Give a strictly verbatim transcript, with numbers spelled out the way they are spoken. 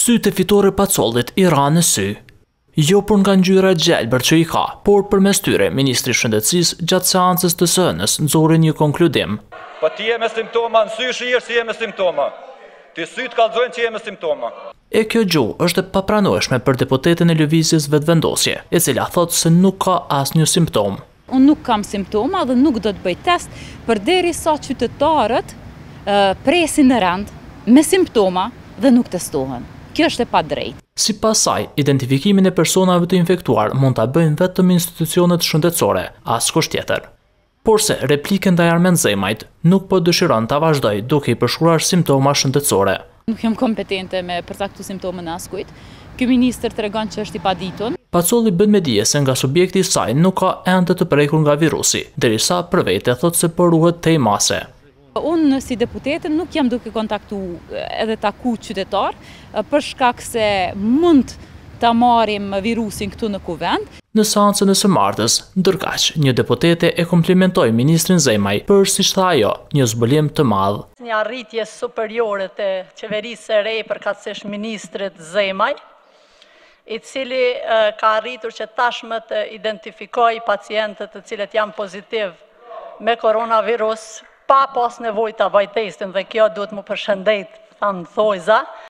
Sytë e fitore Pacollit i ra në sy. Jo për nga ngjyra gjelbër që i ka, por përmes tyre Ministri i Shëndetësisë gjatë seancës të së hënës nxori një konkludim. Po ti je me simptoma, në sy shihesh si je me simptoma. Ti syt kallëzojnë që je me simptoma. E kjo gjuhë është e papranueshme për deputeten e lëvizjes vetëvendosje, e cila thotë se nuk ka asnjë simptom. Unë nuk kam simptoma dhe nuk do të bëj test përderisa qytetarët presin në rand me simptoma dhe nuk testohen. Kjo është e padrejtë. Sipas saj, identifikimin e personave të infektuar mund ta bëjnë vetëm institucionet shëndetësore, askush tjetër. Por se replikën ndaj Armen Zemajt nuk po dëshiron ta vazhdoj duke i përshkruar simptoma shëndetësore. Nuk jam kompetente me përcaktu simptomën e askujt. Ky ministër tregon që është i paditur. Pacolli bën me dije se nga subjekti i saj nuk ka ende të prekur nga virusi, derisa për vete thotë se po ruhet tej mase. Unë si deputete nuk jam duke kontaktu edhe taku qytetar, për shkak se mund ta marrim virusin këtu në kuvend. Në seancën e së martës, ndërkaq, një deputete e komplimentoi ministrin Zemaj për, siç tha ajo, një zbulim të madh. Një arritje superiore të qeverisë së re përkatësisht ministrit Zemaj, i cili ka arritur që tashmë të identifikojë pacientët të cilët janë pozitiv me koronavirus, pa pas nevojë ta bëj testin, dhe kjo duhet më përshëndet, thanë thojza.